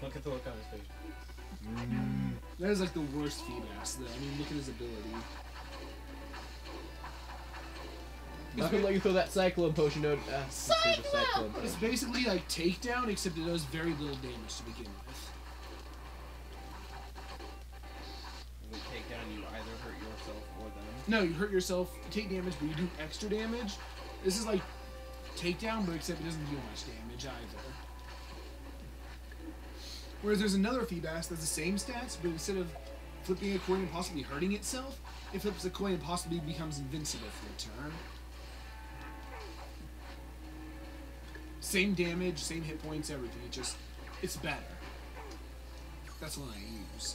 Look at the look on his face. That is like the worst Feebas, though. I mean, look at his ability. I'm not gonna let you throw that Cyclone Potion out. Cyclone! It's basically like Takedown, except it does very little damage to begin with. With takedown, you either hurt yourself or them. No, you hurt yourself, take damage, but you do extra damage. This is like Takedown, but except it doesn't do much damage either. Whereas there's another Feebas that's the same stats, but instead of flipping a coin and possibly hurting itself, it flips a coin and possibly becomes invincible for a turn. Same damage, same hit points, everything. It's better. That's what I use.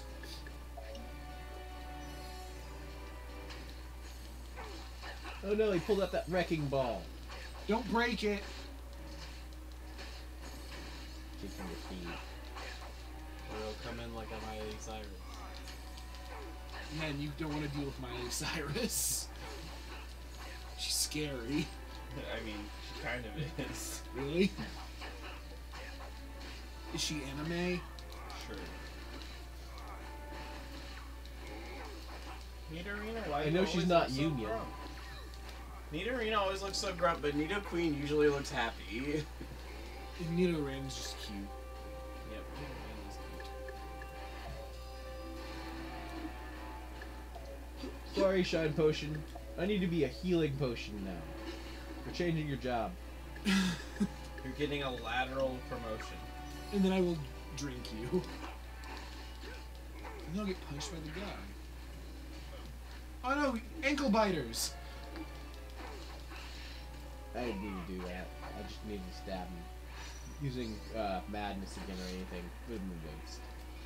Oh no, he pulled out that wrecking ball. Don't break it. Kicking the feet. Or it'll come in like a Miley Cyrus. Man, you don't want to deal with Miley Cyrus. She's scary. I mean, she kind of is. Really? Is she anime? Sure. Nidorina, why I know you she's always not look so Union. grump? Nidorina always looks so grump, but Nidoqueen usually looks happy. Nidorina's just cute. Yep, Nidorina's cute. Sorry, Shine Potion. I need to be a healing potion now. We're changing your job. You're getting a lateral promotion. And then I will drink you. And then I'll get punched by the guy. Oh no, ankle biters! I didn't need to do that. I just needed to stab him. Using madness again or anything. Good move waste.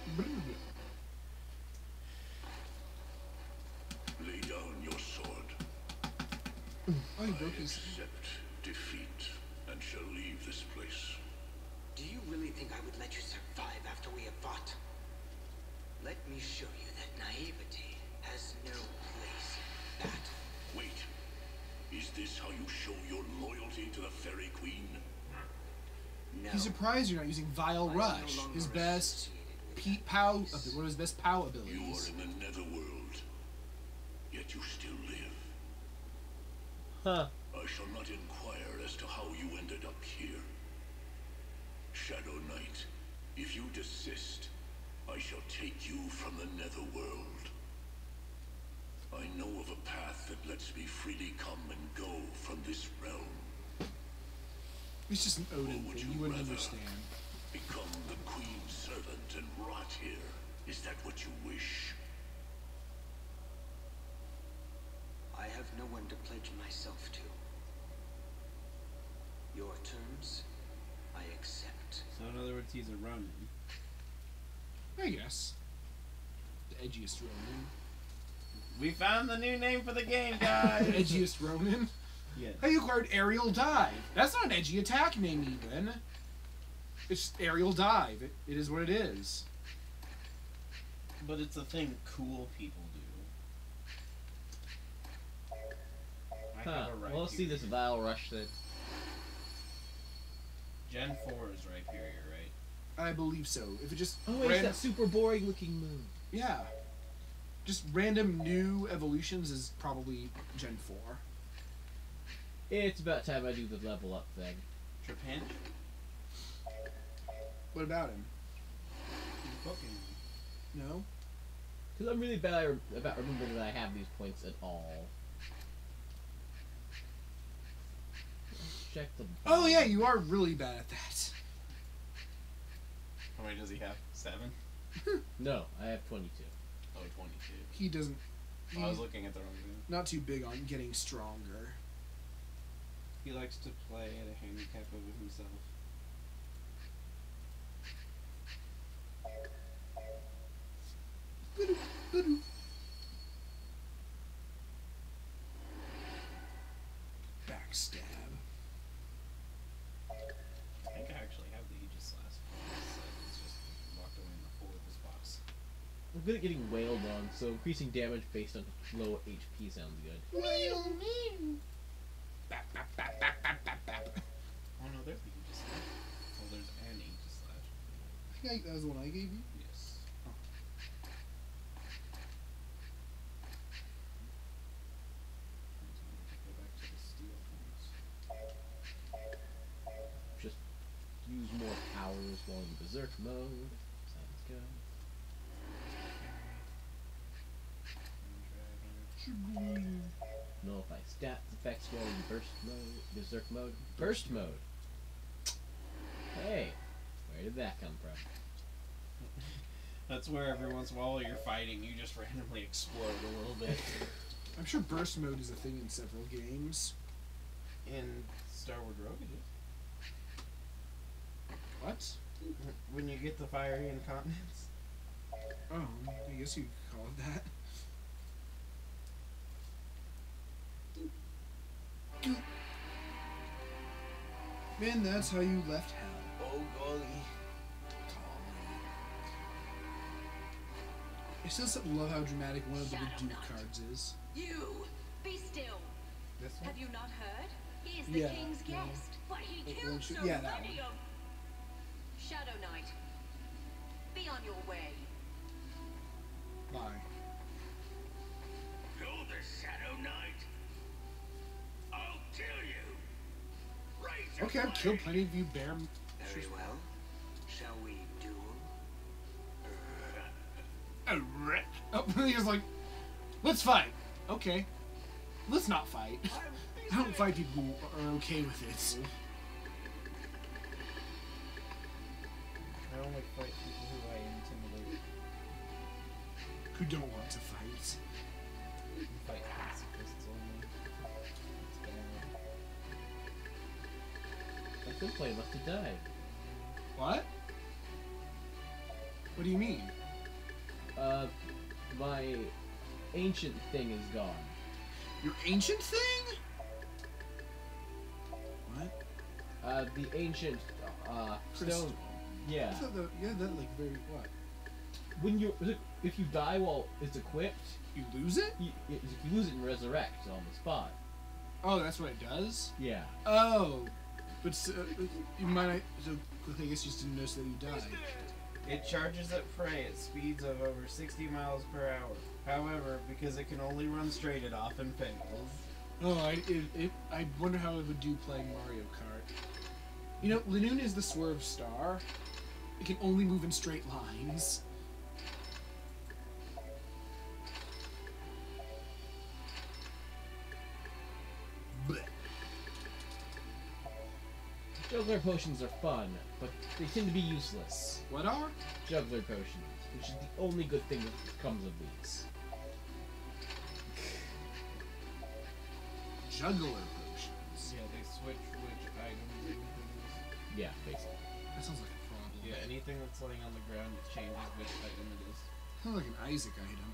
Lay down your sword. Oh, he broke his... Accept defeat and shall leave this place. Do you really think I would let you survive after we have fought? Let me show you that naivety has no place in battle. Wait. Is this how you show your loyalty to the Fairy Queen? No. He's surprised you're not using Vile I am no Rush, longer his best associated with Pete that Pow, place. one of his best Pow You are abilities. in the Netherworld, yet you still live. Huh. I shall not inquire as to how you ended up here. Shadow Knight, if you desist, I shall take you from the Netherworld. I know of a path that lets me freely come and go from this realm. It's just an Odin Or would thing, you you wouldn't rather understand. Become the Queen's servant and rot here. Is that what you wish? I have no one to pledge myself to. Your terms, I accept. So in other words, he's a Ronin. I guess. The edgiest Ronin. We found the new name for the game, The guys! edgiest Ronin? Yes. Hey, you acquired Aerial Dive. That's not an edgy attack name even. It's just Aerial Dive. It is what it is. But it's a thing cool people do. I Huh. have a right Well, let's see this Vile Rush then. Gen 4 is Rhyperior, right? I believe so. If it just Oh, wait, it's that super boring looking move. yeah, just random new evolutions is probably Gen 4. It's about time I do the level up thing. Trapinch? What about him? He's a Pokemon. No. Because I'm really bad about remembering that I have these points at all. Let's check the. Oh yeah, you are really bad at that. How many does he have? 7? No, I have 22. Oh, 22. He doesn't. I was He's looking at the wrong thing. not too big on getting stronger. He likes to play at a handicap of himself. Backstab. I think I actually have the Aegis Slash. It's just locked away in the hole of this box. I'm good at getting wailed on, so increasing damage based on low HP sounds good. Bap, bap, bap, bap, bap, bap, bap. Oh no, there's the Aegis Slash. Oh, there's an Aegis Slash. I Yeah, that was the one I gave you. Yes. Oh. Go back to the steel ones. Just use more powers while in berserk mode. Sounds good. Nullify stats effects while in berserk mode. Burst mode. Hey, where did that come from? That's where every once in a while you're fighting, you just randomly explode a little bit. I'm sure burst mode is a thing in several games. In Star Wars Rogue, it What? is. When you get the fiery incontinence. Oh, I guess you could call it that. Man, that's how you left hell. Oh golly. I still love how dramatic one of the Shadow Duke Knight. cards is. You! Be still! This one? Have you not heard? He is the Yeah, king's no. guest. But he Wait, killed won't you- so yeah, that many of... Shadow Knight. Be on your way. Bye. Go the Shadow Knight. I'll kill you. Raise Okay, I've killed plenty of you bear. Very well. Shall we duel? Oh, he was like, let's fight. Okay. Let's not fight. I don't fight people who are okay with it. I only fight people who I intimidate. Who don't want to fight. I fight pacifists only. It's bad. I still play Left to Die. What? What do you mean? My ancient thing is gone. Your ancient thing? What? The ancient, Crystal. stone. Yeah. I thought that, yeah, that like very what? When if you die while it's equipped, You lose it? you lose it and resurrect on the spot. Oh, that's what it does? Yeah. Oh. But you might not, so I guess you just didn't notice that you died. It charges at prey at speeds of over 60 miles per hour. However, because it can only run straight, it often fails. Oh, I wonder how it would do playing Mario Kart. You know, Linoon is the swerve star. It can only move in straight lines. Blech. Juggler potions are fun, but they tend to be useless. What are? Juggler potions, which is the only good thing that comes of these. Juggler potions. Yeah, they switch which items and things. Yeah, basically. That sounds like a problem. Yeah, anything that's laying on the ground, it changes which item it is. Sounds like an Isaac item.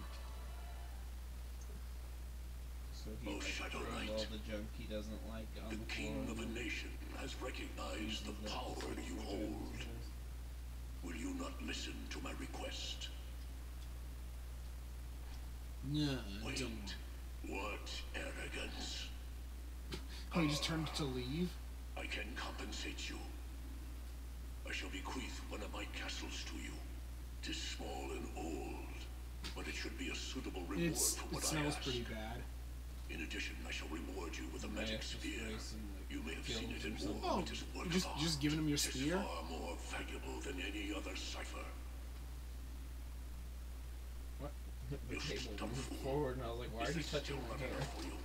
So he Oh, like Shadow throws Knight. all the junk he doesn't like on The the king floor. of a nation has recognized the power you hold. Will you not listen to my request? No, Wait. don't. What arrogance? Oh, you just turned to leave? I can compensate you. I shall bequeath one of my castles to you. 'Tis small and old, but it should be a suitable reward for It what I smells ask. pretty bad. In addition, I shall reward you with a Yeah, magic it's just spear. racing, like, You may have seen it in kills or war. Oh, It is a work just- of art. just giving him your It is spear? far more valuable than any other cipher. The You table dumb moved fool. forward, and I was like, why Is are you this touching still my not hair? enough for you?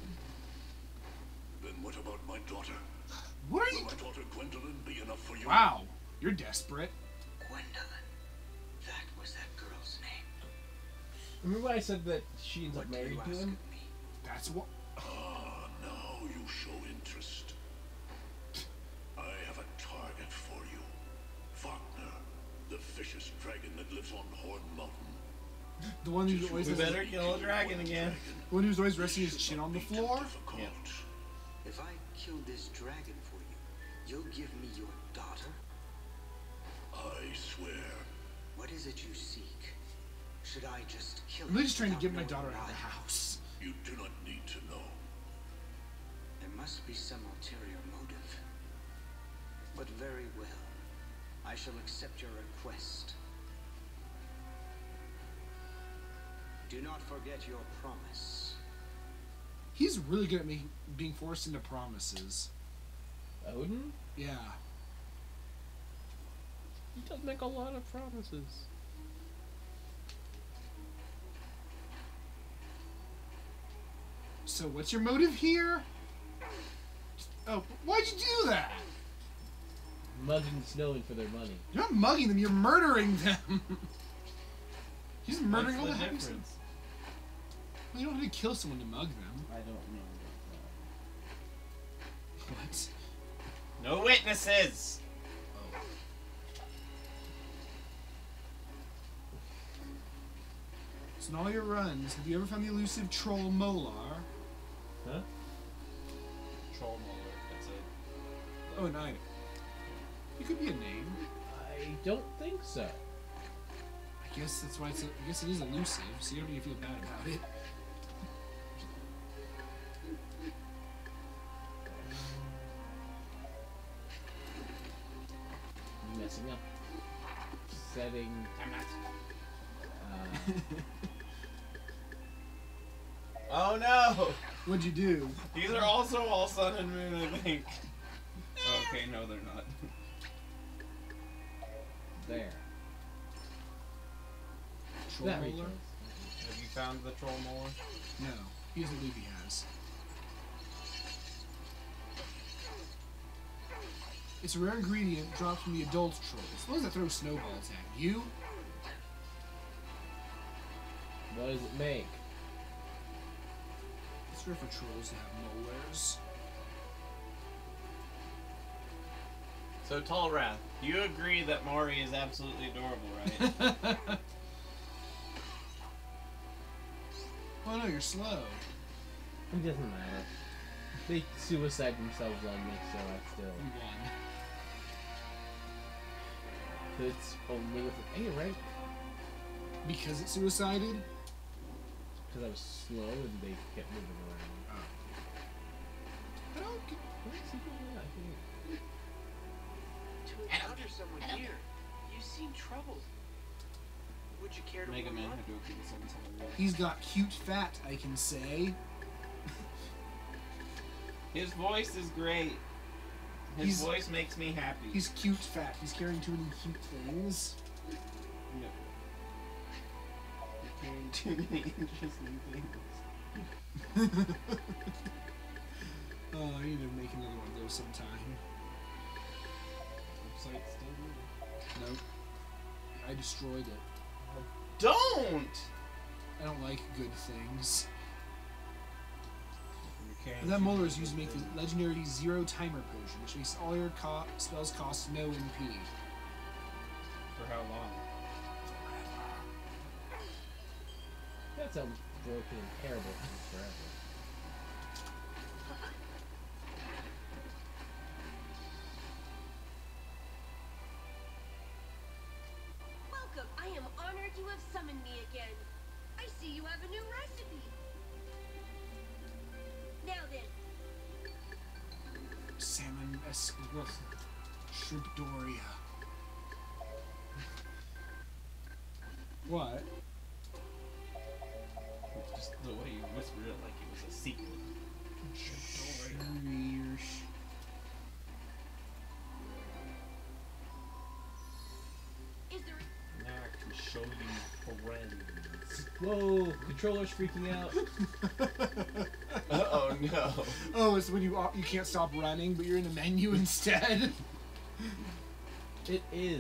Then what about my daughter? What are Will you? my daughter Gwendolyn be enough for you? Wow, you're desperate. Gwendolyn. That was that girl's name. Remember when I said that she ends What up do you married ask to him? of me? That's what. Ah, now you show interest. I have a target for you. Wagner, the vicious dragon that lives on Horn Mountain. The one who always We has, better kill a dragon again. the one who's always resting his chin on the floor. Difficult. Yeah. If I kill this dragon for you, you'll give me your daughter? I swear. What is it you seek? Should I just kill I'm really it just trying to without get my knowing daughter out of why? the house. You do not need to know. There must be some ulterior motive. But very well. I shall accept your request. Do not forget your promise. He's really good at being forced into promises. Odin? Yeah. He does make a lot of promises. So what's your motive here? Oh, why'd you do that? Mugging Snowing for their money. You're not mugging them, you're murdering them. He's murdering all What's the the happy difference? stuff. Well, you don't have to kill someone to mug them. I don't know. What? No witnesses! So in all your runs, have you ever found the elusive troll Molar? Huh? Troll Molar, that's it. Oh, an item. It could be a name. I don't think so. I guess that's why I guess it is elusive, so you don't need to feel bad about it. You messing up. Setting. I'm not. Uh, Oh no! What'd you do? These are also all Sun and Moon, I think. Okay, no, they're not. there. Troll That Molar? reaches. Have you found the Troll Molar? No, he doesn't believe he has. It's a rare ingredient dropped from the adult trolls. Those that throw snowballs at you. What does it make? It's rare for trolls to have molars. So, Tallwrath, you agree that Mari is absolutely adorable, right? Oh no, you're slow. It doesn't matter. They suicide themselves on me, so I still. You won. It's only with. Hey, right? Because it suicided? Because I was slow and they kept moving around. I don't get... To encounter someone here, you seem troubled. Would you care to Mega warm Man up? Hadouken is something. He's got cute fat, I can say. His voice is great. His He's- voice makes me happy. He's cute fat. He's carrying too many cute things. No. You're carrying too many interesting things. Oh, I need to make another one of those sometime. Website's still moving. Nope. I destroyed it. Don't! I don't like good things. You're carrying And that too molar many is used to make good the things. legendary Zero Timer Potion, which makes all your spells cost no MP. For how long? That sounds broken and terrible for forever. Welcome. I am honored you have summoned me again. I see you have a new recipe. Now then, Salmon Shrimp Doria. What? Just the way you whispered it like it was a secret. is there Now I can show you friends. Whoa! Controller's freaking out. Oh no. Oh, it's when you can't stop running, but you're in the menu instead. It is.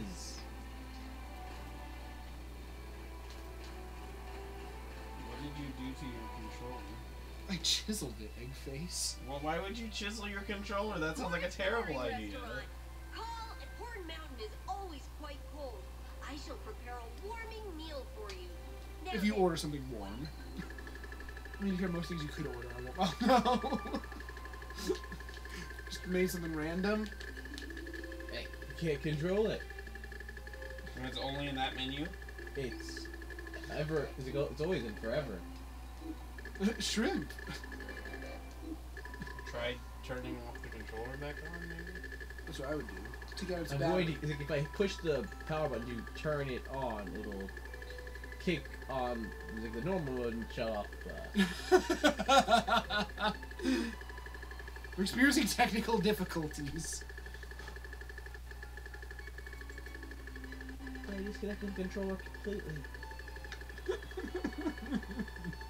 What did you do to your controller? I chiseled it, Eggface. Well, why would you chisel your controller? That sounds like a terrible Roaring idea. restaurant. Call at Horn Mountain is always quite cold. I shall prepare a warming meal for you. Now If you then, order something warm. I mean, you have most things you could order. Oh no! Just made something random. Hey, you can't control it. And it's only in that menu? It's ever. It's always in forever. Shrimp. Try turning off the controller back on, maybe? That's what I would do. to get its Avoid battery. if I push the power button to turn it on, it'll kick on like the normal mode and shut off. We're experiencing technical difficulties. I disconnected the controller completely.